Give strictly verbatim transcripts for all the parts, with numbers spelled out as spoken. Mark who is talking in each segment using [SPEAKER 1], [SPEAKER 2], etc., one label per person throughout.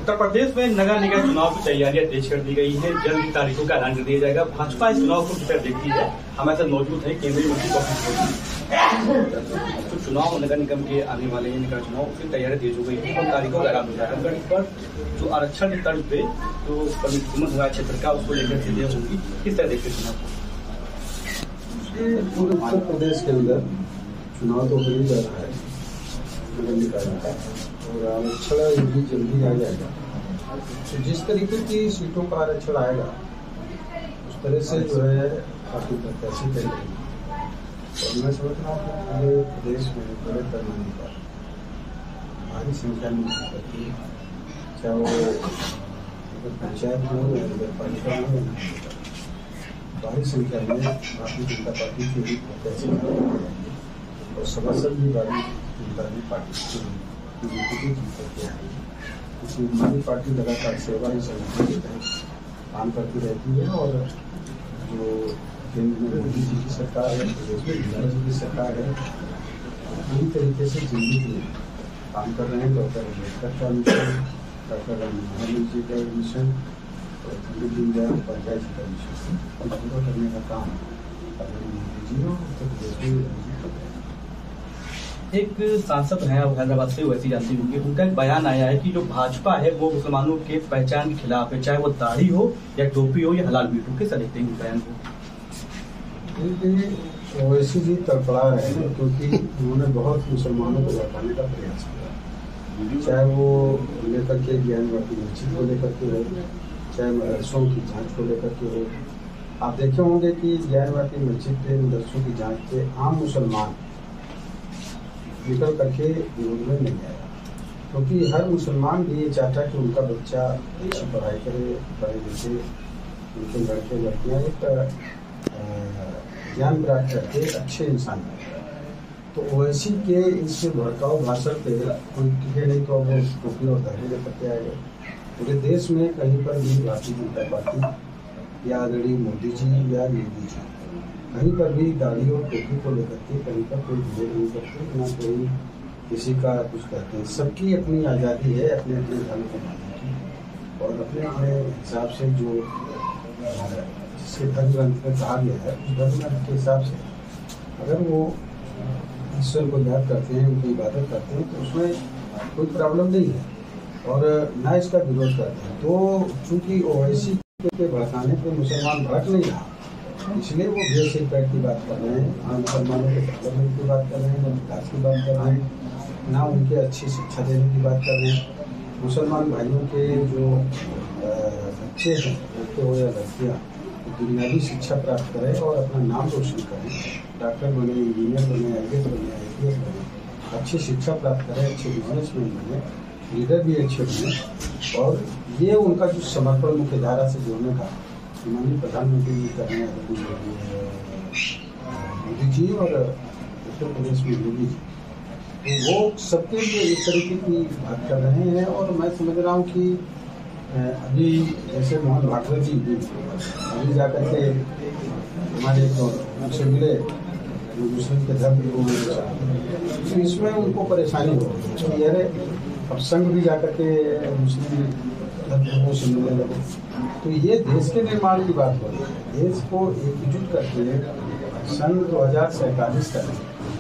[SPEAKER 1] उत्तर प्रदेश में नगर निगम चुनाव की तैयारियां तेज कर दी गई है। जल्द ही तारीखों का ऐलान कर दिया जाएगा। भाजपा इस चुनाव को किस तरह देखती है, हमारे साथ मौजूद है केंद्रीय मंत्री कौशिक। तो चुनाव नगर निगम के आने वाले निगम चुनाव की तैयारियां तेज हो गई है और तारीखों का ऐलान हो जाएगा। इस पर जो आरक्षण की तर्ज पे जो परिक्रमण हुआ क्षेत्र का उसको लेकर चीजें होंगी, किस तरह देखते चुनाव?
[SPEAKER 2] पूरे उत्तर प्रदेश के अंदर चुनाव तो हो ही जा रहा है नगर निकाय का, और आरक्षण यदि जल्दी आ जाएगा तो जिस तरीके की सीटों का आरक्षण आएगा उस तरह से जो है काफी प्रत्याशी करेंगे। और मैं समझ रहा हूँ कि पूरे प्रदेश में बड़े पैमाने पर भारी संख्या में करती है, चाहे वो पंचायत हो या नगर पालिका हो या नगर, भारी संख्या में भारतीय जनता पार्टी के भी प्रत्याशी और सभासद भी भारी जनता पार्टी की बीजेपी जीत करके आई। इसलिए हमारी पार्टी लगातार सेवा ही संगठन की तरह काम करती रहती है। और जो केंद्र में मोदी जी की सरकार है, प्रदेश में बिहार जी की सरकार है, पूरी तरीके से जिंदगी में काम कर रहे हैं। डॉक्टर अम्बेडकर का मिशन, डॉक्टर राम मनोहर जी का मिशन, पंडित दीनदयाल उपाध्याय जी का मिशन पूरा करने का काम मोदी जी और उत्तर प्रदेश में कर रहे हैं।
[SPEAKER 1] एक सांसद हैं हैदराबाद से, वैसे जानती होंगे, उनका एक बयान आया है कि जो भाजपा है वो मुसलमानों के पहचान के खिलाफ है, चाहे वो दाढ़ी हो या टोपी हो या हलाल मीट हो। किस तरह देखते हैं बयान को?
[SPEAKER 2] ओवैसी जी तड़पड़ा रहे हैं क्योंकि उन्होंने बहुत मुसलमानों को लौटाने का प्रयास किया, चाहे वो लेकर के ज्ञानवापी मस्जिद को लेकर के हो, चाहे मदरसों की जांच को लेकर के हो। आप देखे होंगे कि ज्ञानवापी मस्जिद पे मदरसों की जांच पे आम मुसलमान निकल करके विरोध में नहीं आया, क्योंकि हर मुसलमान भी ये चाहता कि उनका बच्चा अच्छी पढ़ाई करे, पढ़े लिखे, उनके लड़के लड़कियाँ एक ज्ञान प्राप्त करके अच्छे इंसान बने। तो ओवैसी के इस भड़काऊ भाषण पे कोई टिके नहीं तो वो टोपी और दाढ़ी लेकर के आएगा। पूरे देश में कहीं पर भी भारतीय जनता पार्टी या आदरणीय मोदी जी या योगी जी कहीं पर भी दाढ़ी और टोपी को लेकर के कहीं पर कोई विरोध नहीं करते, ना कोई किसी का कुछ कहते हैं। सबकी अपनी आज़ादी है अपने अपने धर्म को मानने की, और अपने अपने हिसाब से जो जिसके धर्म ग्रंथ में कहा गया है उस धर्म ग्रंथ के हिसाब से अगर वो ईश्वर को याद करते हैं, उनकी इबादत करते हैं तो उसमें कोई प्रॉब्लम नहीं है और ना इसका विरोध करते हैं। तो चूंकि ओवैसी के भड़काने पर मुसलमान भड़क नहीं रहा, इसलिए वो भेद से पैट की बात कर रहे हैं, ना मुसलमानों के डेवलपमेंट की बात कर रहे हैं, ना विकास की बात कर रहे हैं, ना उनके अच्छी शिक्षा देने की बात कर रहे हैं। मुसलमान भाइयों के जो बच्चे हैं, लड़के हो या लड़कियाँ, बुनियादी शिक्षा प्राप्त करें और अपना नाम रोशन करें, डॉक्टर बने, इंजीनियर बने, आई ए एस बने, आई पी एस बने, अच्छी शिक्षा प्राप्त करें, अच्छे बिजनेसमैन बने, लीडर भी अच्छे बने। और ये उनका जो समर्पण मुख्य धारा से जोड़ने का माननीय प्रधानमंत्री जी कर रहे हैं, मोदी जी और उत्तर प्रदेश में योगी जी, तो वो सबके लिए इस तरीके की बात कर रहे हैं। और मैं समझ रहा हूँ कि अभी जैसे मोहन भागवत जी भी अभी जाकर के हमारे उनसे मिले जो मुस्लिम के धर्म को, तो इसमें उनको परेशानी हो रही है। अरे अब संघ भी जाकर के मुस्लिम धर्म से मिलने लगे, तो ये देश के निर्माण की बात हो रही है। देश को एकजुट करके सन दो हजार सैंतालीस तक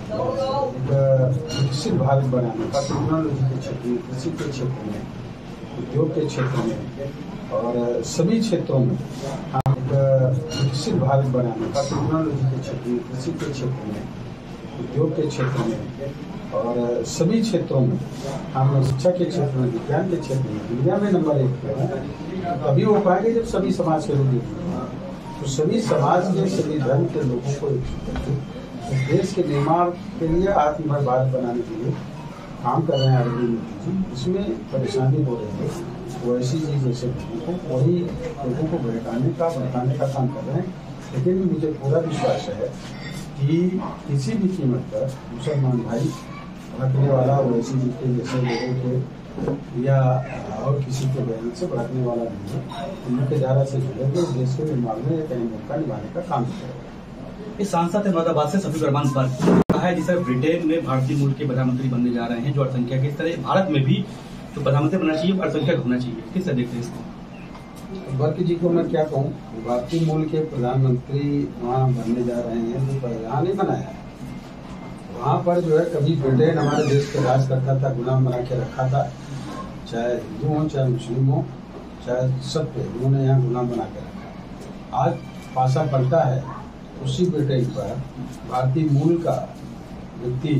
[SPEAKER 2] एक विकसित भारत बनाने का टेक्नोलॉजी के क्षेत्र में, कृषि के क्षेत्र में, उद्योग के क्षेत्र में और सभी क्षेत्रों में हम एक विकसित भारत बनाने का टेक्नोलॉजी के क्षेत्र में, कृषि के क्षेत्र में, उद्योग के क्षेत्र में और सभी क्षेत्रों में, हम शिक्षा के क्षेत्र में, विज्ञान के क्षेत्र में दुनिया में नंबर एक पे हैं। तभी हो पाएंगे जब सभी समाज के लोग तो सभी समाज के, सभी धर्म के लोगों को एकजुट करके देश के निर्माण के लिए, आत्मनिर्भर भारत बनाने के लिए काम कर रहे हैं आदरणीय मोदी जी। इसमें परेशानी हो रही है, ओवैसी जी जैसे लोगों को वही लोगों को भड़काने का भड़काने का काम कर रहे हैं। लेकिन मुझे पूरा विश्वास है कि किसी भी कीमत पर मुसलमान भाई भड़कने वाला ओवैसी जी के जैसे लोगों के या और किसी के बयान से भड़कने वाला नहीं है। मुख्य धारा से जुड़ेंगे, देश के निर्माण में एक अहम भूमिका निभाने का काम करेगा।
[SPEAKER 1] इस सांसद अहमदाबाद से सफीक रहमान पर कहा है जिस तरह ब्रिटेन में भारतीय मूल के प्रधानमंत्री बनने जा रहे हैं, जो जनसंख्या के इस तरह भारत में भी तो प्रधानमंत्री बनना चाहिए, अल्पसंख्यक होना चाहिए, किस तरह देखते हैं इसको?
[SPEAKER 2] वर्की जी को मैं क्या कहूँ, भारतीय मूल के प्रधानमंत्री वहाँ बनने जा रहे हैं, तो यहाँ नहीं बनाया है। वहाँ पर जो है कभी ब्रिटेन हमारे देश पे राज करता था, गुलाम बना के रखा था, चाहे हिंदू हो चाहे मुस्लिम हो चाहे सब पे उन्होंने यहाँ गुलाम बना के रखा। आज पासा पलटा है, उसी ब्रिटेन पर भारतीय मूल का व्यक्ति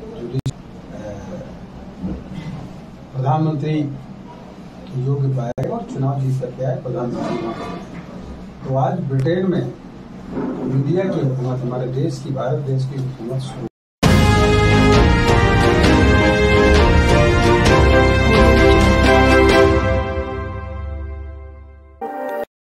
[SPEAKER 2] प्रधानमंत्री योग्य पाया और चुनाव जीत करके आए प्रधानमंत्री। तो आज ब्रिटेन में इंडिया की हुकूमत, हमारे देश की, भारत देश की हुकूमत